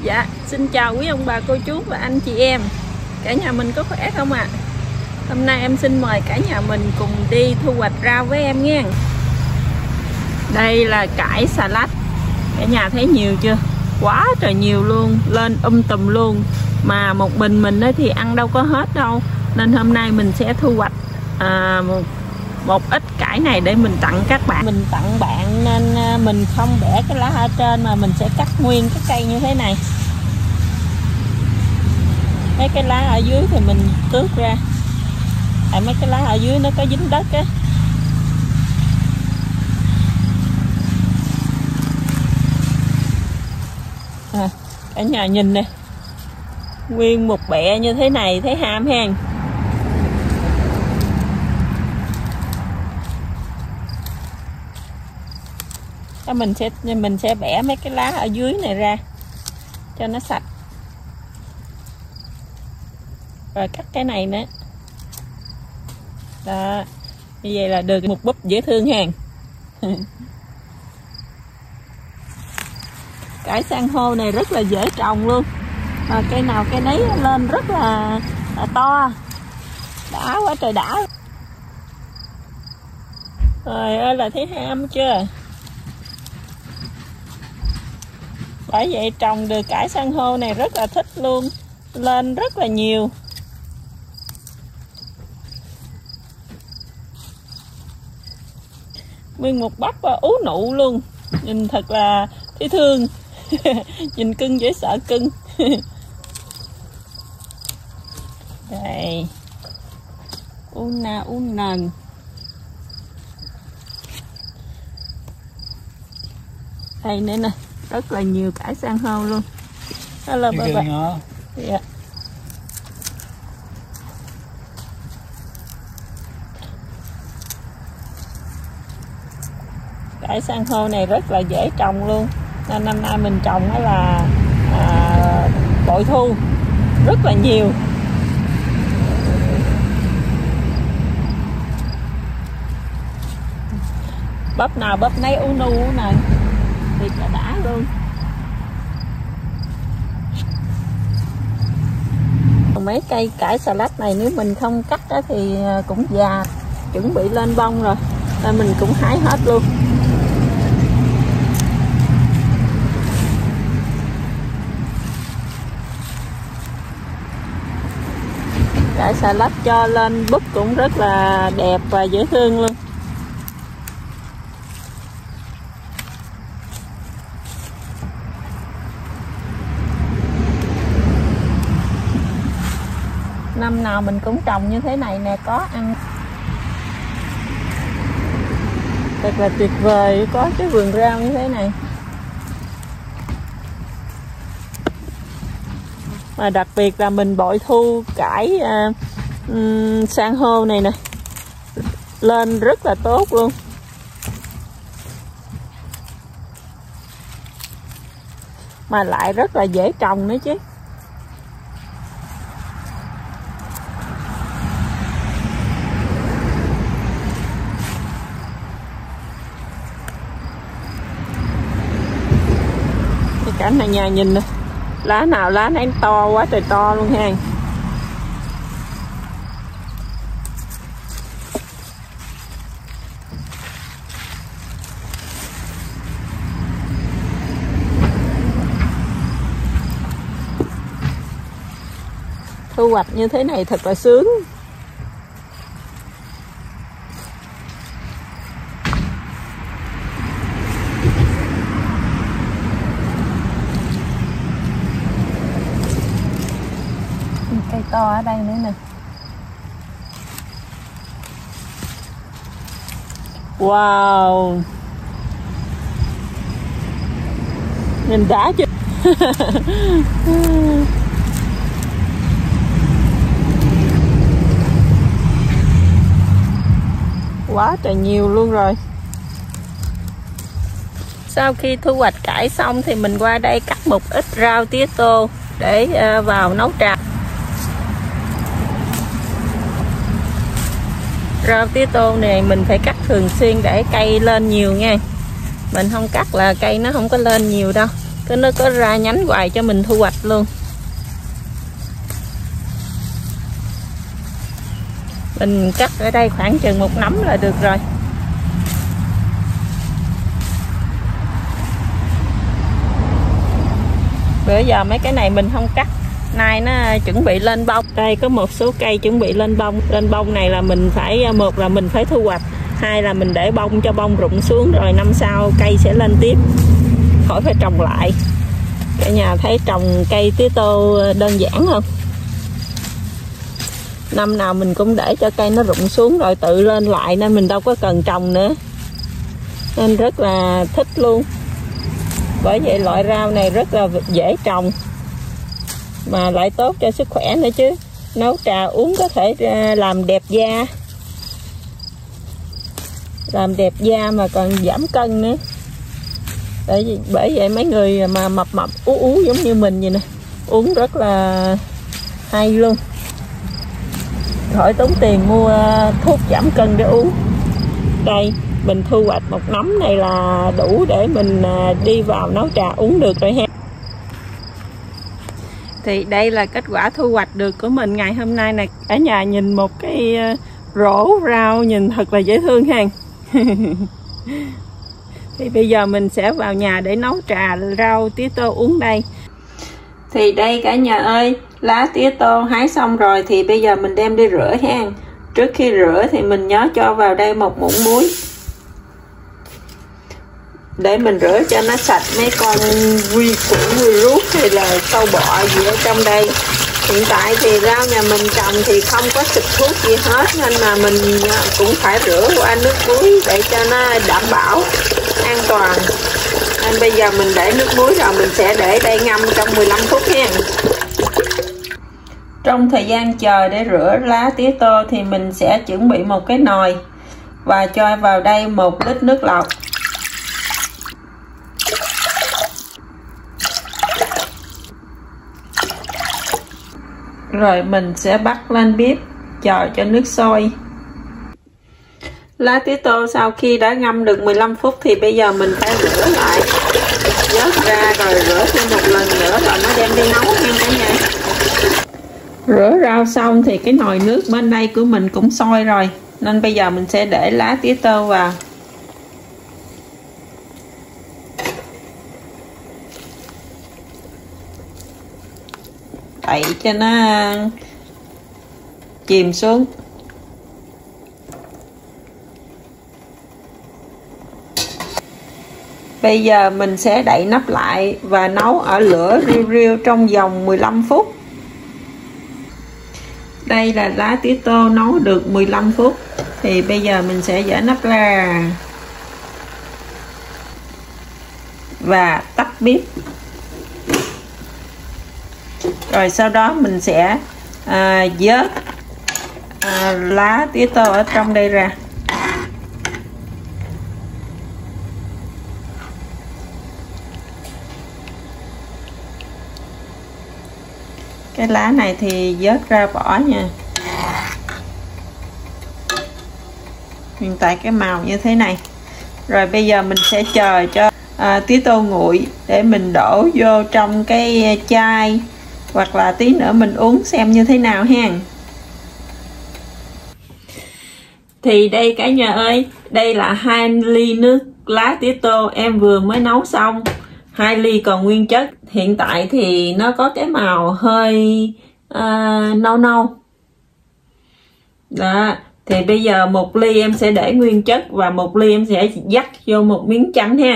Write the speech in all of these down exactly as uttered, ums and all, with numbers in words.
Dạ, xin chào quý ông bà cô chú và anh chị em. Cả nhà mình có khỏe không ạ? À? Hôm nay em xin mời cả nhà mình cùng đi thu hoạch rau với em nha. Đây là cải xà lách. Cả nhà thấy nhiều chưa? Quá trời nhiều luôn, lên um tùm luôn. Mà một mình mình thì ăn đâu có hết đâu. Nên hôm nay mình sẽ thu hoạch à, một, một ít cải này để mình tặng các bạn. Mình tặng bạn nên mình không bẻ cái lá ở trên mà mình sẽ cắt nguyên cái cây như thế này. Mấy cái lá ở dưới thì mình tước ra. Tại mấy cái lá ở dưới nó có dính đất á. À, cả nhà nhìn nè, nguyên một bẹ như thế này thấy ham hen. Đó, mình sẽ mình sẽ bẻ mấy cái lá ở dưới này ra cho nó sạch, rồi cắt cái này nữa. Đó, như vậy là được một búp dễ thương hàng. Cải san hô này rất là dễ trồng luôn, mà cây nào cây nấy lên rất là, là to, đã quá trời đã. Rồi ơi là thấy ham chưa? Bởi vậy trồng được cải san hô này rất là thích luôn, lên rất là nhiều. Nguyên một bắp ú nụ luôn, nhìn thật là thấy thương. Nhìn cưng dễ sợ cưng. Đây, una unan. Đây nữa nè, rất là nhiều cải san hô luôn. Đó là bà bà. Dạ. Cải san hô này rất là dễ trồng luôn, nên năm nay mình trồng đó là à, bội thu rất là nhiều. Bắp nào bắp nấy u nu này thì cả đã luôn. Còn mấy cây cải xà lách này nếu mình không cắt đó thì cũng già, chuẩn bị lên bông rồi, nên mình cũng hái hết luôn. Cải xà lách cho lên búp cũng rất là đẹp và dễ thương luôn. Năm nào mình cũng trồng như thế này nè, có ăn. Thật là tuyệt vời, có cái vườn rau như thế này. Mà đặc biệt là mình bội thu cải uh, um, san hô này nè, lên rất là tốt luôn. Mà lại rất là dễ trồng nữa chứ. Cả này nhà nhìn nè, lá nào lá nấy to quá trời to luôn ha. Thu hoạch như thế này thật là sướng. Cây to ở đây nữa nè. Wow, nhìn đã chưa? Quá trời nhiều luôn rồi. Sau khi thu hoạch cải xong thì mình qua đây cắt một ít rau tía tô để vào nấu trà. Rau tía tô này mình phải cắt thường xuyên để cây lên nhiều nha. Mình không cắt là cây nó không có lên nhiều đâu. cái nó có ra nhánh hoài cho mình thu hoạch luôn. Mình cắt ở đây khoảng chừng một nắm là được rồi. Bữa giờ mấy cái này mình không cắt, nay nó chuẩn bị lên bông. Đây có một số cây chuẩn bị lên bông. Lên bông này là mình phải, một là mình phải thu hoạch, hai là mình để bông cho bông rụng xuống rồi năm sau cây sẽ lên tiếp, khỏi phải trồng lại. Cả nhà thấy trồng cây tía tô đơn giản không? Năm nào mình cũng để cho cây nó rụng xuống rồi tự lên lại, nên mình đâu có cần trồng nữa, nên rất là thích luôn. Bởi vậy loại rau này rất là dễ trồng mà lại tốt cho sức khỏe nữa chứ. Nấu trà uống có thể làm đẹp da, làm đẹp da mà còn giảm cân nữa. Bởi vì, bởi vậy mấy người mà mập mập ú ú giống như mình vậy nè, uống rất là hay luôn, khỏi tốn tiền mua thuốc giảm cân để uống. Đây mình thu hoạch một nắm này là đủ để mình đi vào nấu trà uống được rồi ha. Thì đây là kết quả thu hoạch được của mình ngày hôm nay nè. Cả nhà nhìn một cái rổ rau nhìn thật là dễ thương ha. Thì bây giờ mình sẽ vào nhà để nấu trà rau tía tô uống đây. Thì đây cả nhà ơi, lá tía tô hái xong rồi thì bây giờ mình đem đi rửa ha. Trước khi rửa thì mình nhớ cho vào đây một muỗng muối để mình rửa cho nó sạch mấy con vi khuẩn, virus hay là sâu bọ gì ở trong đây. Hiện tại thì rau nhà mình trồng thì không có xịt thuốc gì hết, nên mà mình cũng phải rửa qua nước muối để cho nó đảm bảo an toàn. Nên bây giờ mình để nước muối rồi mình sẽ để đây ngâm trong mười lăm phút nha. Trong thời gian chờ để rửa lá tía tô thì mình sẽ chuẩn bị một cái nồi và cho vào đây một lít nước lọc. Rồi mình sẽ bắt lên bếp chờ cho nước sôi. Lá tía tô sau khi đã ngâm được mười lăm phút thì bây giờ mình phải rửa lại, vớt ra rồi rửa thêm một lần nữa rồi nó đem đi nấu nha cả nhà. Rửa rau xong thì cái nồi nước bên đây của mình cũng sôi rồi, nên bây giờ mình sẽ để lá tía tô vào. Đậy cho nó chìm xuống. Bây giờ mình sẽ đậy nắp lại và nấu ở lửa riu riu trong vòng mười lăm phút. Đây là lá tía tô nấu được mười lăm phút. Thì bây giờ mình sẽ dỡ nắp ra và tắt bếp. Rồi sau đó mình sẽ à, vớt à, lá tía tô ở trong đây ra. Cái lá này thì vớt ra bỏ nha. Hiện tại cái màu như thế này. Rồi bây giờ mình sẽ chờ cho à, tía tô nguội để mình đổ vô trong cái chai, hoặc là tí nữa mình uống xem như thế nào ha. Thì đây cả nhà ơi, đây là hai ly nước lá tía tô em vừa mới nấu xong. Hai ly còn nguyên chất. Hiện tại thì nó có cái màu hơi uh, nâu nâu. Đó. Thì bây giờ một ly em sẽ để nguyên chất và một ly em sẽ dắt vô một miếng chanh ha.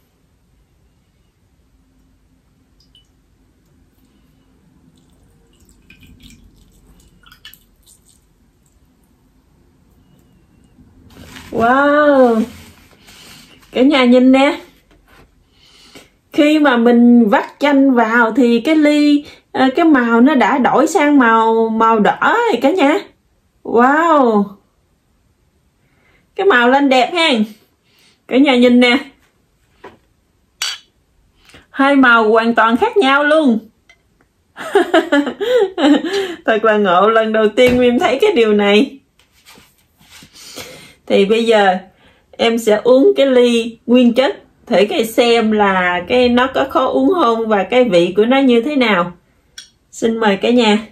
Wow, cả nhà nhìn nè, khi mà mình vắt chanh vào thì cái ly cái màu nó đã đổi sang màu màu đỏ rồi cả nhà. Wow, cái màu lên đẹp ha. Cả nhà nhìn nè, hai màu hoàn toàn khác nhau luôn. Thật là ngộ, lần đầu tiên em thấy cái điều này. Thì bây giờ em sẽ uống cái ly nguyên chất thử cái xem là cái nó có khó uống không và cái vị của nó như thế nào. Xin mời cả nhà.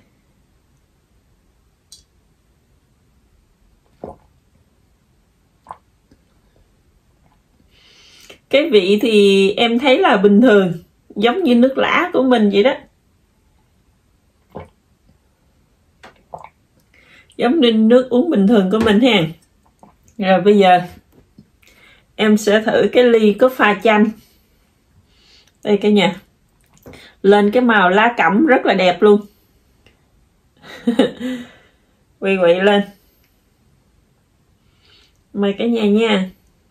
Cái vị thì em thấy là bình thường, giống như nước lã của mình vậy đó. Giống như nước uống bình thường của mình ha. Rồi bây giờ em sẽ thử cái ly có pha chanh. Đây cả nhà. Lên cái màu lá cẩm rất là đẹp luôn. Quay quậy lên. Mời cả nhà nha.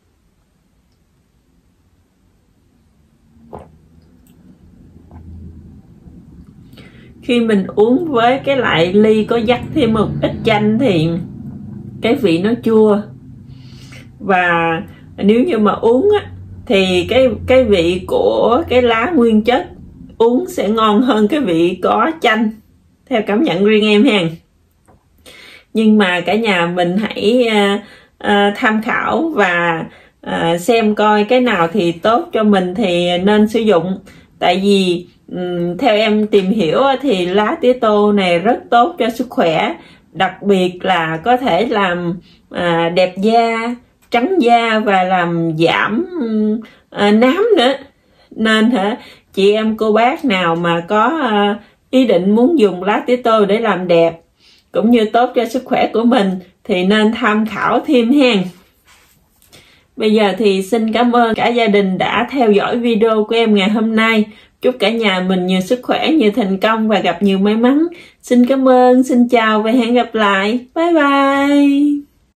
Khi mình uống với cái loại ly có dắt thêm một ít chanh thì cái vị nó chua. Và nếu như mà uống á, thì cái cái vị của cái lá nguyên chất uống sẽ ngon hơn cái vị có chanh, theo cảm nhận riêng em ha. Nhưng mà cả nhà mình hãy uh, uh, tham khảo và uh, xem coi cái nào thì tốt cho mình thì nên sử dụng. Tại vì um, theo em tìm hiểu thì lá tía tô này rất tốt cho sức khỏe, đặc biệt là có thể làm uh, đẹp da, trắng da và làm giảm uh, nám nữa. Nên hả, chị em cô bác nào mà có uh, ý định muốn dùng lá tía tô để làm đẹp cũng như tốt cho sức khỏe của mình thì nên tham khảo thêm hen. Bây giờ thì xin cảm ơn cả gia đình đã theo dõi video của em ngày hôm nay. Chúc cả nhà mình nhiều sức khỏe, nhiều thành công và gặp nhiều may mắn. Xin cảm ơn, xin chào và hẹn gặp lại. Bye bye.